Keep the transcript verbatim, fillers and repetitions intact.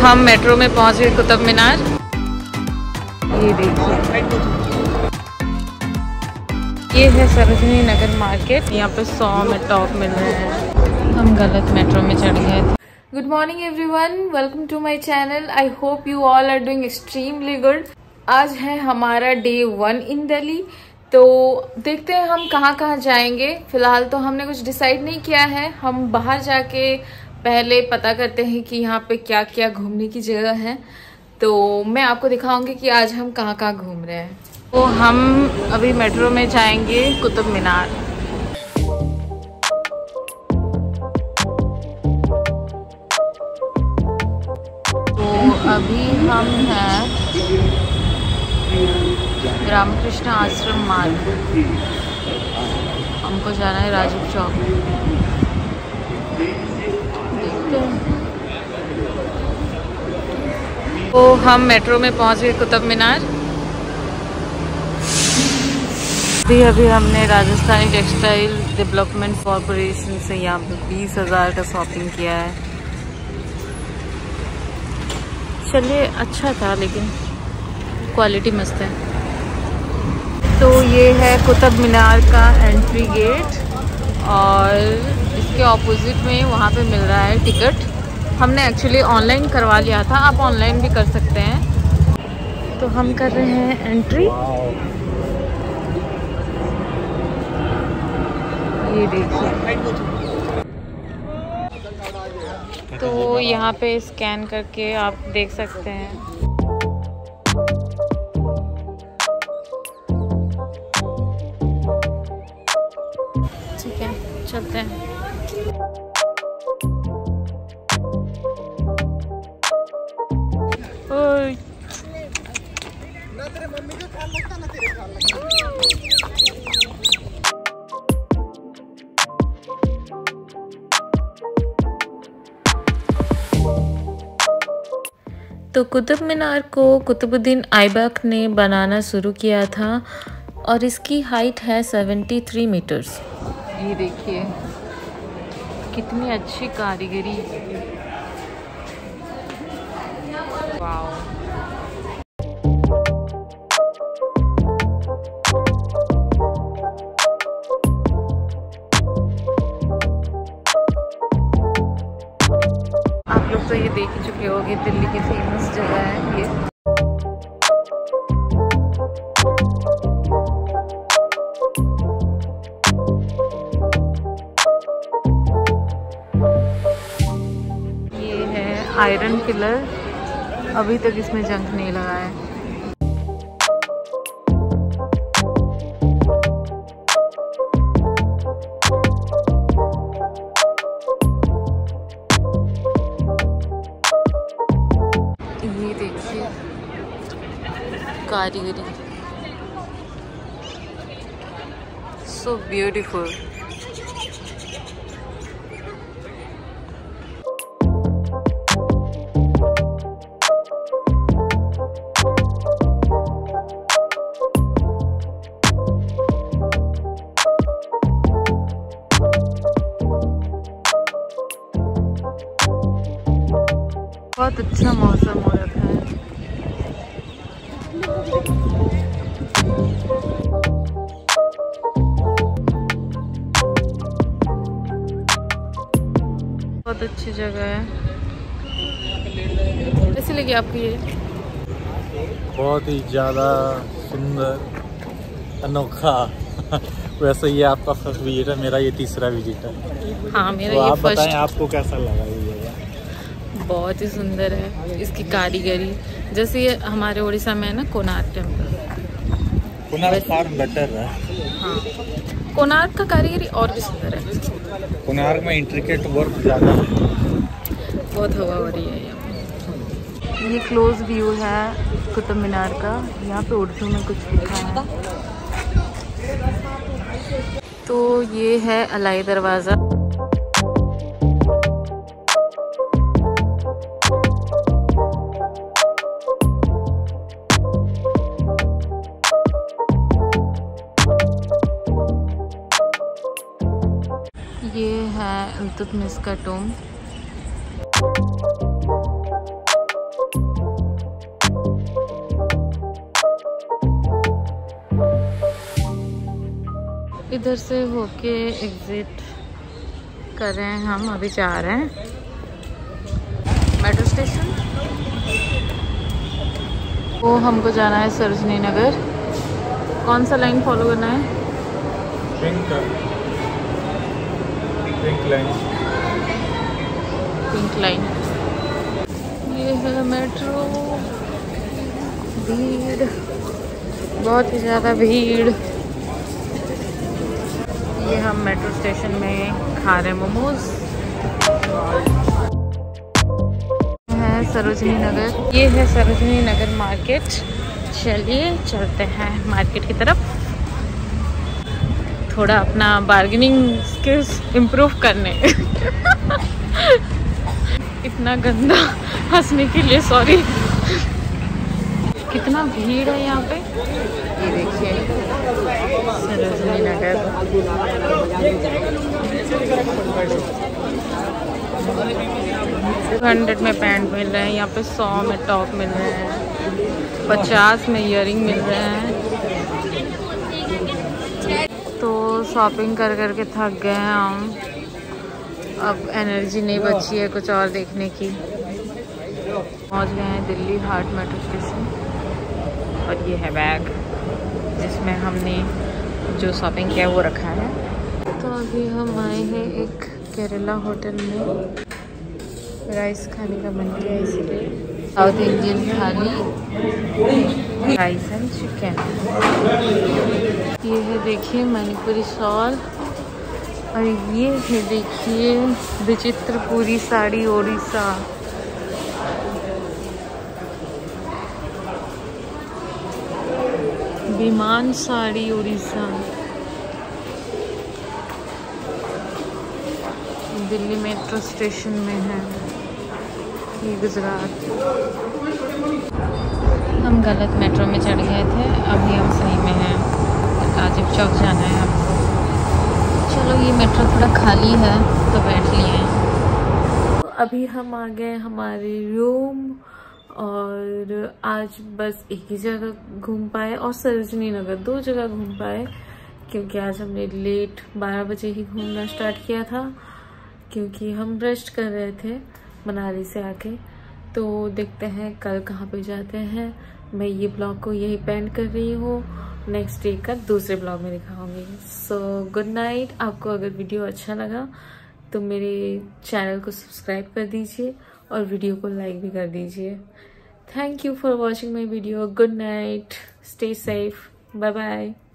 हम मेट्रो में पहुंच गए कुतुब मीनार। ये देखिए, ये है सरोजनी नगर मार्केट। यहाँ पे सौ में टॉप मिल रहे हैं। हम गलत मेट्रो में चढ़ गए थे। Good morning everyone, welcome to my channel. I hope you all are doing extremely good. आज है हमारा डे वन इन दिल्ली, तो देखते हैं हम कहाँ कहाँ जाएंगे। फिलहाल तो हमने कुछ डिसाइड नहीं किया है। हम बाहर जाके पहले पता करते हैं कि यहाँ पे क्या क्या घूमने की जगह है, तो मैं आपको दिखाऊंगी कि आज हम कहाँ कहाँ घूम रहे हैं। तो हम अभी मेट्रो में जाएंगे कुतुब मीनार। तो अभी हम हैं रामकृष्ण आश्रम मार्ग। हमको जाना है राजीव चौक। देखते हैं। तो हम मेट्रो में पहुंच गए कुतुब मीनार। अभी अभी हमने राजस्थानी टेक्सटाइल डेवलपमेंट कॉरपोरेशन से यहाँ पे बीस हजार का शॉपिंग किया है। चलिए, अच्छा था लेकिन क्वालिटी मस्त है। तो ये है कुतुब मीनार का एंट्री गेट और इसके ऑपोजिट में वहाँ पे मिल रहा है टिकट। हमने एक्चुअली ऑनलाइन करवा लिया था, आप ऑनलाइन भी कर सकते हैं। तो हम कर रहे हैं एंट्री। ये देखिए, तो यहाँ पे स्कैन करके आप देख सकते हैं। ठीक है, चलते हैं। ओए ना तेरे मम्मी का ख्याल लगता ना तेरे ख्याल लगता। तो कुतुब मीनार को कुतुबुद्दीन ऐबक ने बनाना शुरू किया था और इसकी हाइट है तिहत्तर मीटर्स। ये देखिए कितनी अच्छी कारीगरी। वाओ। आप लोग तो ये देख ही चुके होंगे, दिल्ली की फेमस जगह है ये। ये है आयरन पिलर, अभी तक इसमें जंग नहीं लगा है। ये देखिए कारीगरी, सो ब्यूटीफुल। बहुत अच्छा मौसम हो रखा है। बहुत अच्छी जगह है। कैसी लगी आपको ये? बहुत ही ज़्यादा सुंदर, अनोखा। वैसे ये आपका फर्स्ट विजिट है, मेरा ये तीसरा विजिट है। हाँ, मेरा तो ये आप फर्स्ट। बताएं आपको कैसा लगा ये जगह? बहुत ही सुंदर है इसकी कारीगरी। जैसे ये हमारे उड़ीसा में है ना Konark temple. Konark far better है। हाँ, कोणार्क का कारीगरी और भी सुंदर है। कोणार्क में इंट्रिकेट वर्क ज़्यादा है। बहुत हवा हो रही है यहाँ पे। ये क्लोज व्यू है कुतुब मीनार का। यहाँ पे उर्दू में कुछ लिखा है। तो ये है अलाई दरवाज़ा। ये है इल्तुतमिश का टूम। इधर से होके एग्जिट कर रहे हैं हम, अभी जा रहे हैं मेट्रो स्टेशन। वो हमको जाना है सरोजनी नगर। कौन सा लाइन फॉलो करना है? Pink pink line pink line. ये है मेट्रो। भीड़, बहुत ही ज़्यादा भीड़। ये हम मेट्रो स्टेशन में खा रहे मोमोज। है सरोजनी नगर। ये है सरोजनी नगर मार्केट। चलिए चलते हैं मार्केट की तरफ, थोड़ा अपना बार्गेनिंग स्किल्स इम्प्रूव करने। इतना गंदा हंसने के लिए सॉरी। कितना भीड़ है यहाँ पे, ये देखिए सरोजनी नगर। हंड्रेड में पैंट मिल रहे हैं यहाँ पे, सौ में टॉप मिल रहे हैं, पचास में इयररिंग मिल रहे हैं। तो शॉपिंग कर कर के थक गए हैं हम, अब एनर्जी नहीं बची है कुछ और देखने की। पहुँच गए हैं दिल्ली हाट मेट्रो स्टेशन और ये है बैग जिसमें हमने जो शॉपिंग किया वो रखा है। तो अभी हम आए हैं एक केरला होटल में, राइस खाने का मन किया इसलिए। South Indian thali, rice and chicken. ये है देखिए मणिपुरी शॉल, और ये है देखिए विचित्रपुरी साड़ी ओडिशा। विमान साड़ी उड़ीसा। दिल्ली मेट्रो स्टेशन में है ये, गुजरात। हम गलत मेट्रो में चढ़ गए थे, अभी हम सही में हैं। राजीव चौक जाना है हमको। चलो ये मेट्रो थोड़ा खाली है तो बैठ लिए हैं। अभी हम आ गए हमारे रूम, और आज बस एक ही जगह घूम पाए और सरोजनी नगर दो जगह घूम पाए, क्योंकि आज हमने लेट बारह बजे ही घूमना स्टार्ट किया था, क्योंकि हम रेस्ट कर रहे थे मनाली से आके। तो देखते हैं कल कहाँ पे जाते हैं। मैं ये ब्लॉग को यही पेंड कर रही हूँ, नेक्स्ट डे का दूसरे ब्लॉग में दिखाऊंगी। So good night. आपको अगर वीडियो अच्छा लगा तो मेरे चैनल को सब्सक्राइब कर दीजिए और वीडियो को लाइक भी कर दीजिए। Thank you for watching my video. Good night, stay safe, bye bye.